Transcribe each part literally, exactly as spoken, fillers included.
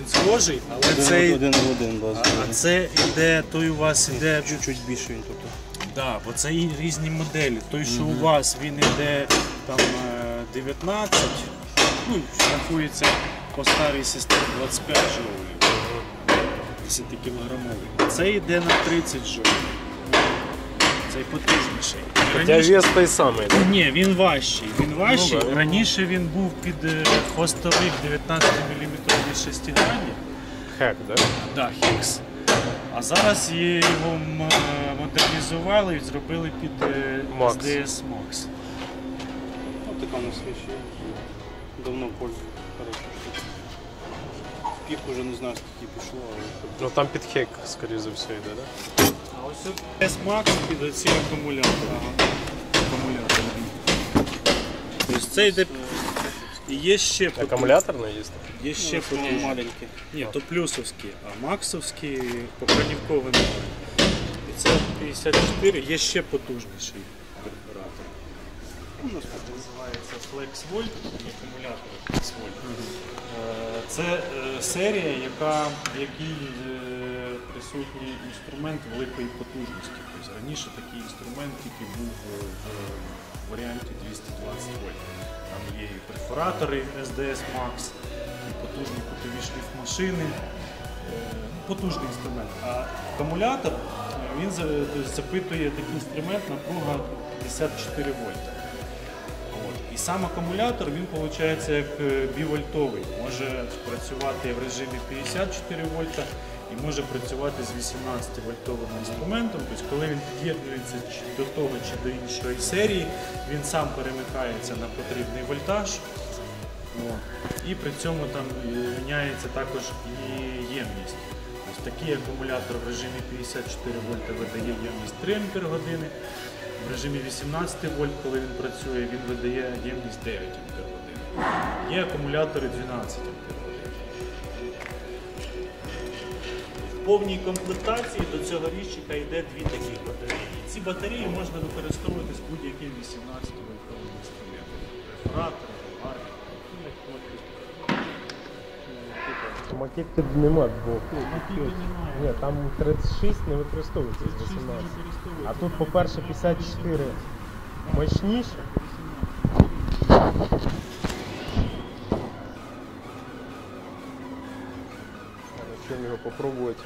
він схожий, але один, цей... Один в один базовий. А це іде, той у вас іде... Чуть-чуть більше він тут. Так, да, бо це і різні моделі. Той, що у вас, він іде там дев'ятнадцять, ну, рахується по старій системі двадцять п'ять жоулів, десятикілограмовий. А це йде на тридцять жоулів. Цей потужніший. Хоча вес той самий, так? Ні, він важчий. Він важчий. Ну, да. Раніше він був під е, хвостових дев'ятнадцять міліметрові шестигранні. Хек, так? Да, Хікс. А зараз його м- модернізували і зробили під е, Max. ес ді ес Max. Ось така у нас вещь. Давно пользуюсь. Хороша штука. Пік уже не знаю, скільки пішло, але... Ну там під хек, скоріше за все, йде, так? А ось тут ес Max під оці акумулятори. Ага. Акумулятори. Тобто це йде... І є ще потужні. Акумуляторний є? Є ще Ну, потужні. маленькі. Ні, то плюсовські, а максовські попронівкові немає. І це п'ятдесят чотири, є ще потужніший перфоратор. Називається FlexVolt, акумулятор FlexVolt. Е, Це е, серія, яка, в якій е, присутній інструмент великої потужності. Тобто раніше такий інструмент тільки був в варіанті двісті двадцять вольт. Там є і перфоратори ес ді ес Max, і потужні кутові шліфмашини. Потужний інструмент. А акумулятор, він запитує такий інструмент напруга п'ятдесят чотири вольта. От. І сам акумулятор, він виходить як бівольтовий. Може працювати в режимі п'ятдесят чотири вольта і може працювати з вісімнадцятивольтовим інструментом. Тобто, коли він під'єднується до того чи до іншої серії, він сам перемикається на потрібний вольтаж. О. І при цьому там міняється також і ємність. Ось такий акумулятор в режимі п'ятдесят чотири вольта видає ємність три ампер години. В режимі вісімнадцять вольт, коли він працює, він видає ємність дев'ять ампер години. Є акумулятори дванадцять ампер години. В повній комплектації до цього ріжчика йде дві такі батареї. Ці батареї можна використовувати з будь-яким вісімнадцятивольтовим інструментом. Перфоратори, болгарки. Макітки нема двох. Макітки немає. Ні, там тридцять шість не використовується з вісімнадцять. А тут, по-перше, п'ятдесят чотири мощніше. Чим його попробувати?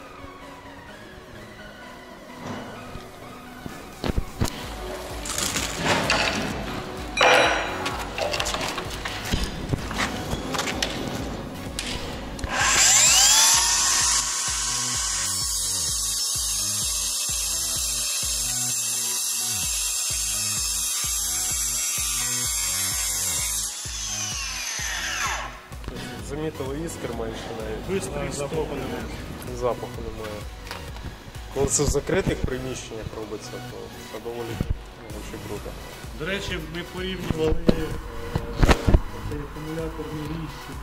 Замітили іскр менше навіть. Бистрий запаху стоп. немає. Запаху немає. Коли це в закритих приміщеннях робиться, то це доволі дуже круто. До речі, ми порівнювали е, цей акумуляторний ріжчик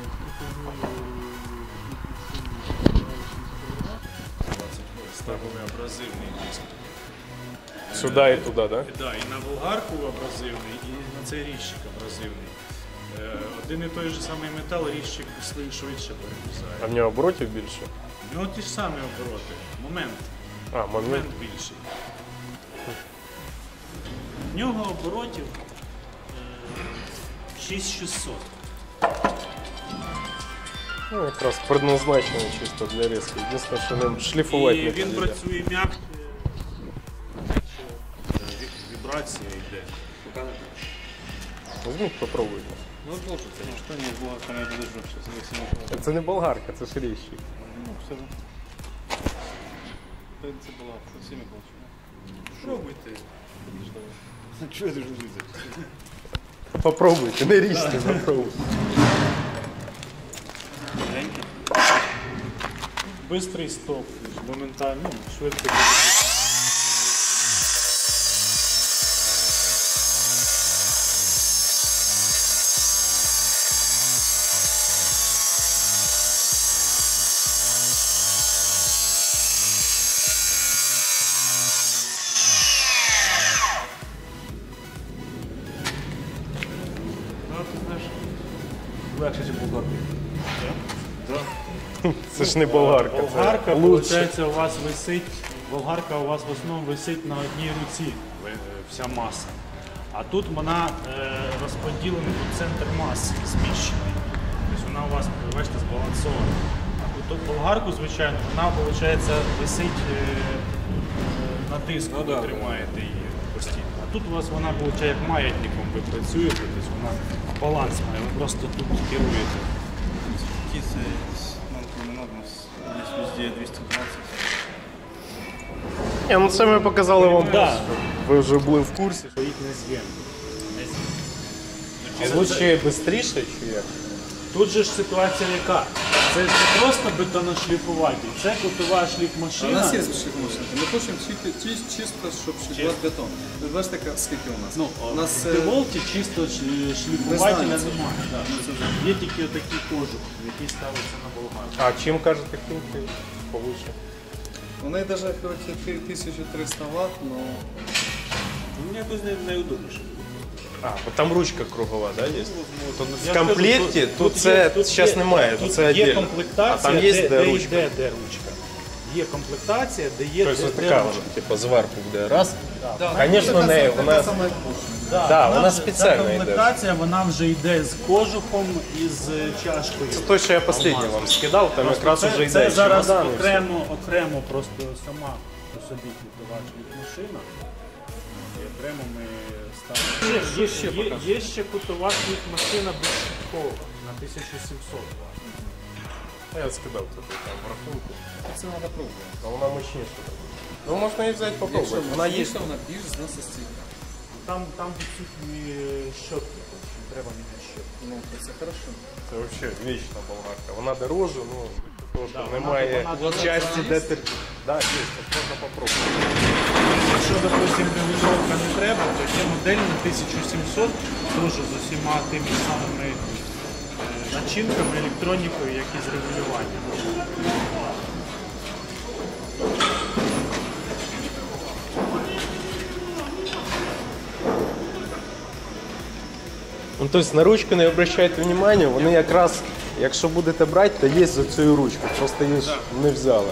ставили абразивний диск. Сюди і туди, так? Да, і на болгарку абразивний, і на цей ріжчик абразивний. Е, Один і той же самий метал, ріжчик слин швидше перерізає. А в нього оборотів більше? У нього ті ж самі обороти. Момент. А, момент. Момент більший. В нього оборотів шість тисяч шістсот. Ну, якраз предназначено чисто для різки. Єдине, що ним шліфувати І не він треба. працює м'яко. Вібрація йде. Візьміть, попробуйте. Ну, тоже, конечно, не было, когда я подожду, сейчас если не Це не болгарка, це ж ріжчик. Ну, все равно. Принцип была, со всеми получила. Пробуйте. Ну, что это же жизнь? Попробуйте, не ріжте, попробуйте. Бистрий стоп, моментально, ну, швидко. Ну, ти знаєш, Легче, чем булгарки. да. Це ж не болгарка. Болгарка, це лучше. виходить, у вас висить, болгарка у вас в основному висить на одній руці, ви- вся маса. А тут вона е, розподілена в центр маси, зміщений. Тобто вона у вас, бачите, збалансована. А тут болгарку, звичайно, вона, виходить, висить е, е, на диску, ви тримаєте її постійно. А тут у вас вона, виходить, як маятником ви працюєте, тобто вона баланс має, ви просто тут керуєте. Птица нам не надо, у нас есть везде двести двадцать. Ні, ну це ми показали вам. Да. Ви вже були в курсі. Що їх не з'єм. А лучше швидше чи як? Тут же ж ситуація яка? Це ж не просто бетоношліфувати, це кутова А у нас шліфмашина. є шліфмашинка. Ми хочемо чисто, чисто щоб шліфувати бетон. Ви бачите, яка- скільки у нас? Ну, у нас в е, Деволті чисто ш- шліфувателя знаємо це. немає. Да. Є тільки отакий кожух, який ставиться на болгарку. А чим кажете кінки? Получше. у неї навіть хоч і тисяча триста ватт, але Мне якось не, неудобніше. А, бо там ручка кругова, да, є? Тут Я в ж комплекті, кажу, тут є- це тут зараз є- немає, тут тут це є віддільно. комплектація, А там є де, де де ручка. йде де ручка. Є комплектація, де є Тобто де, ось де така ручка. вона, типу, зверху буде. Раз. да, Звісно, це не, така вона... сама як Bosch. Да, Да, вона вже- спеціально ця йде. комплектація, вона вже йде з кожухом і з чашкою. Це той, що я останній вам скидав, там Просто якраз це, вже йде це зараз чемодан і все. окремо, окремо просто сама по собі квітова машина. І окремо ми ставимо. Є, є, ще є, покажи? є ще кутова машина безщиткова на тисячу сімсот. Я скидав туди там в рахунку. Це треба пробувати. А вона мощніша. Ну можна її взяти Якщо попробувати. Вона є. вона вона більш зносостійка. Там, там відсутні щотки, тобто треба міняти щотки. Ну, то це хорошо. Це взагалі вічна болгарка. Вона дорожча, ну того, що Да, вона- немає вона часті, дорожча. де ти. Да, є, так можна попробувати. Якщо, допустим, регулювання не треба, то є модель на тисячу сімсот, теж з усіма тими самими е, начинками, електронікою, як і з регулюванням. Ну, тобто на ручку не обращайте внимання, вони якраз, якщо будете брати, то є за цією ручкою, просто її ж не взяли.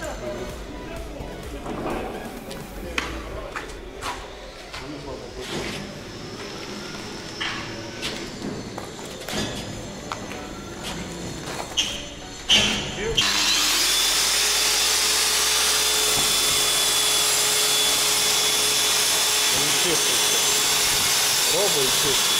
Робить чисто.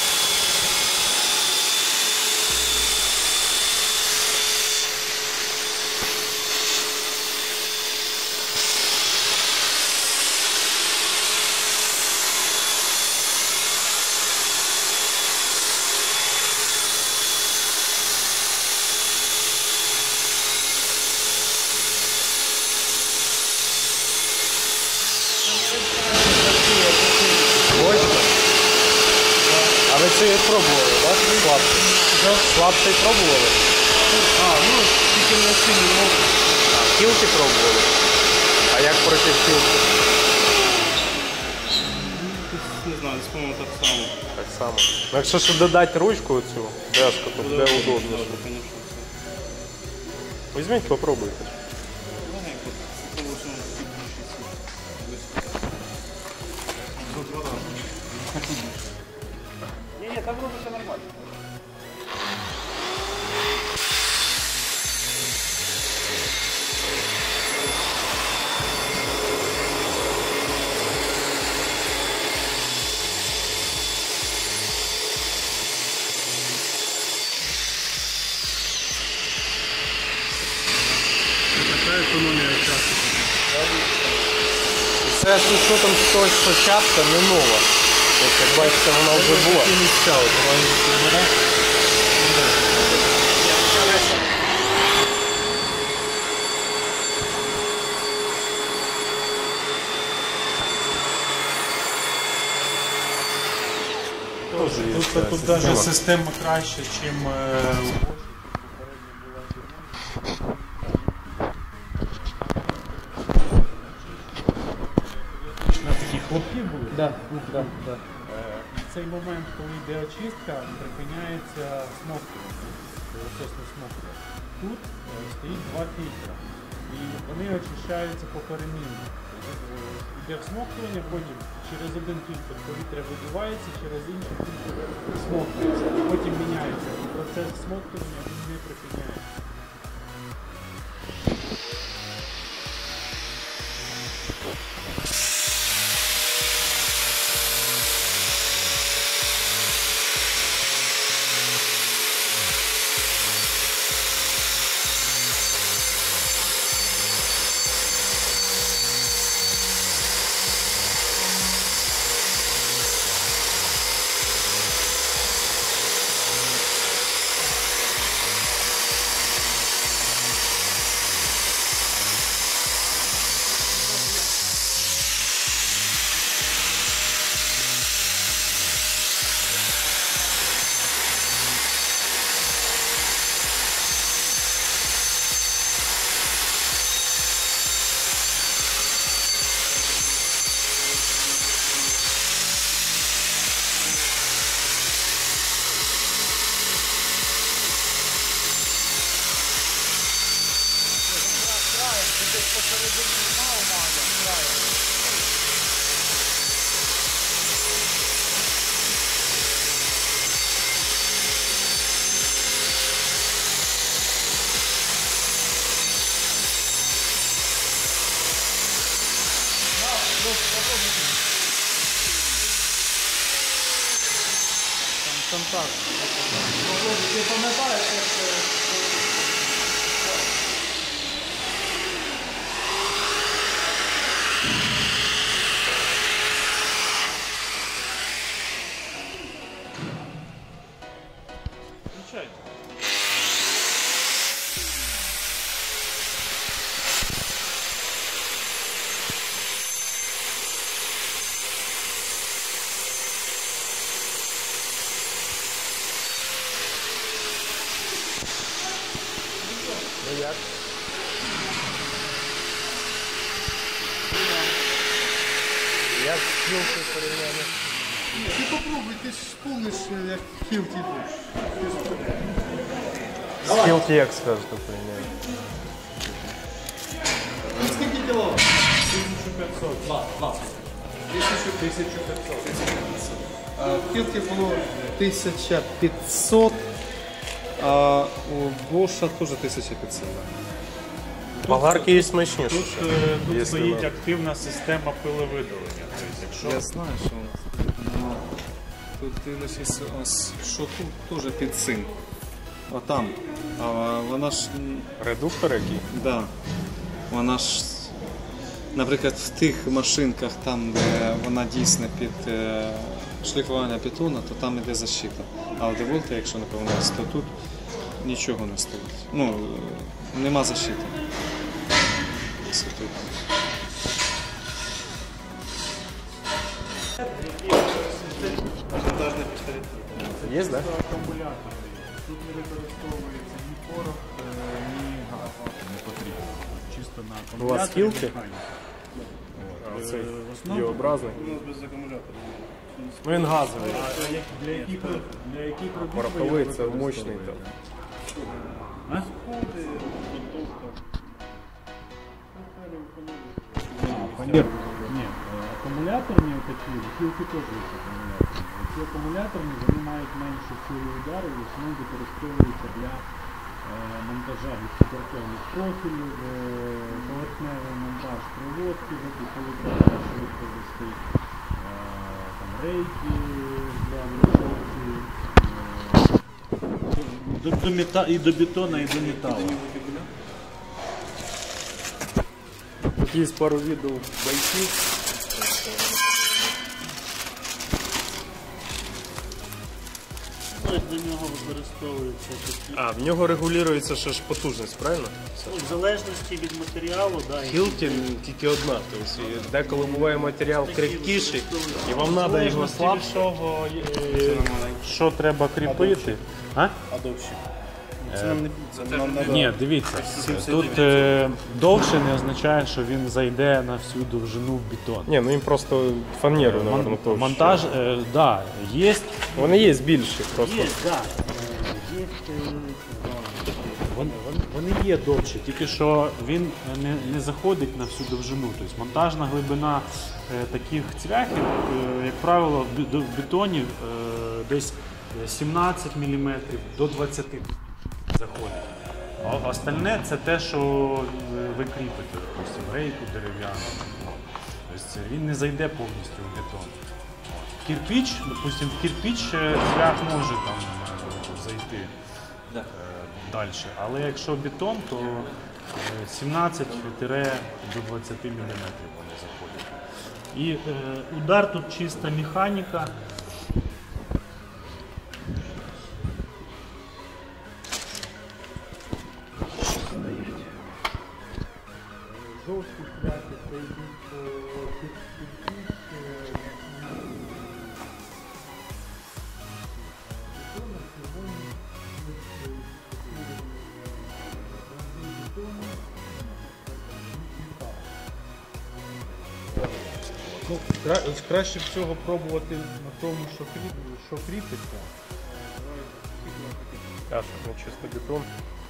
Точно? А ви це пробували, так? Слабший. Слабший пробували? А, ну, тільки на синій мові. А, кілки пробували? А як проти кілки? Не знаю, десь, по-моєму, так само. Так само. Ну, якщо ще додати ручку оцю, деску, то буде удобно. Добре, звісно, все. Візьміть, попробуйте. Легенько. Це лише Ні, ні, там робиться нормально. Така економія часу. Це з учетом того, що частка не нова. Тобто, як бачите, вона вже була. Такі місця, от, бачите, Тоже є Тут, ця тут система. навіть система краще, ніж у Bosch. На такі хлопки були. Да, да, да. Е, В цей момент, коли йде очистка, припиняється смоктування. пилососний смоктер. Тут е, стоїть два фільтри. І вони очищаються поперемінно. Тобто, е, Йде всмоктування, потім через один фільтр повітря видувається, через інший фільтр всмоктується. Потім міняється. І процес всмоктування він не припиняється. Контакт. Ти пам'ятаєш, як включайте. Ну як? Як скілки порівняно? Ти попробуй, ти ж помниш, як Хілті був. Скілки як скажете порівняно? Скільки кіло? тисяча п'ятсот. тисяча п'ятсот. В Хілті було тисяча п'ятсот, а у Боша теж тисяча п'ятсот. Болгарки є смачніше. Тут, е, тут Якщо стоїть ви- активна система пиловидалення. Тобто, якщо Я знаю, що у нас. Ну, тут дивлячись, ось, що тут теж під цим. Отам. А вона ж. м, Редуктор який? Да. Вона ж, наприклад, в тих машинках, там, де вона дійсно під е, шліфування бетону, то там іде защита. А в деволті, якщо не помиляюсь, то тут нічого не стоїть. Ну, е, нема защити. Ось тут. Ажіотажний пістолет. Є, так? Да? акумулятор. Тут не використовується ні порох, е, ні газ. Не потрібно. Чисто на У акумуляторі. вас кілки? механіка. А Е, цей в основному- Й-образний. У нас без акумулятора. Ну він газовий. А для- для яких для яких робіт ви Пороховий його це мощний використовуєте? там. А? Ні, ні, е, акумуляторні такі, кілки теж є акумуляторні. Ці акумуляторні, вони мають меншу силу удару і в основному використовуються для е, монтажа гіпсокартонних профілів, е, поверхневий монтаж проводки, коли треба швидко вести е, там, рейки для вручовки, е, до, до мета, і до бетона, і до металу. Тут є пару відео бойців. До нього використовуються такі. А, в нього регулюється ще ж потужність, правильно? Ну, в залежності від матеріалу, да, і Хілті тільки одна. Тобто і деколи буває матеріал крихкіший, і вам треба його Залежності від слабше. того, е, що треба кріпити. А? А довші. Це нам не це нам надо. Ні, дивіться, тут е, довше не означає, що він зайде на всю довжину в бетон. Ні, ну їм просто фанеру, Мон- напевно, товще. монтаж, е, да, є, Вони є більші просто. є, да, е, є Вони, вони, вони є довші, тільки що він не, не заходить на всю довжину. Тобто монтажна глибина е, таких цвяхів, е, як правило, в бі- в бетоні е, десь сімнадцять міліметрів до двадцяти заходить. А остальне це те, що е, ви кріпите, допустим, рейку дерев'яну. Тобто він не зайде повністю в бетон. Кирпіч, допустим, в кирпіч е, цвях може там е, зайти Да. е, далі. Але якщо бетон, то е, сімнадцять до двадцяти міліметрів вони заходять. І е, удар тут чиста механіка. Жовті цвяхи це йдуть по кирпіч, Ну, кра- краще всього пробувати на тому, що, кріп, що кріпиться. А, щоб не чисто бетон.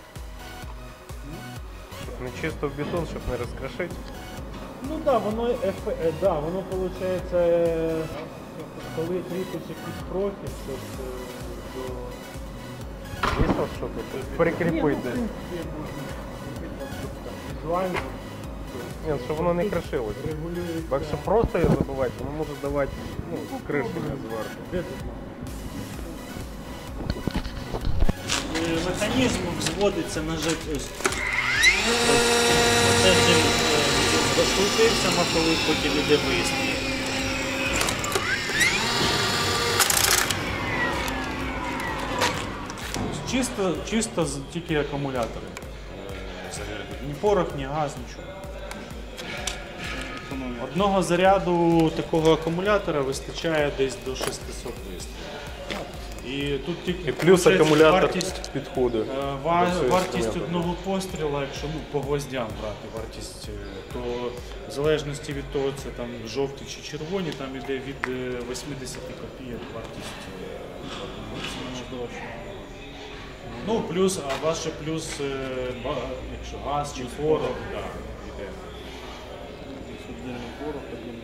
Щоб не чисто в бетон, щоб не розкрошити. Ну так, да, воно, ефе- е, да, воно виходить, е, коли кріпить якийсь профіль, щоб е, до... Є от що тут? Прикріпити Ні, ну, в десь. принципі, можна кріпити, щоб так візуально Ні, щоб воно не крашилось. регулюється. Бо якщо просто його забивати, воно може давати ну, кришення зверху. Де тут? Е, Механізм взводиться на жит. Ось. Оце вже е, розкрутився маховик, потім іде вистріл. Чисто, чисто з- тільки акумулятори е, заряджують. Ні порох, ні газ, нічого. Одного заряду такого акумулятора вистачає десь до шістсот вистрілів. І тут тільки І плюс виходить, акумулятор вартість, підходить. е, ва- до цього вартість інструменту. одного постріла, якщо ну, по гвоздям брати вартість, е, то в залежності від того, це там жовті чи червоні, там іде від е, вісімдесят копійок вартість. е, одного. Ну, плюс, а ваше плюс, е, ба- якщо газ чи порох, да, йде. Віддільний порох, один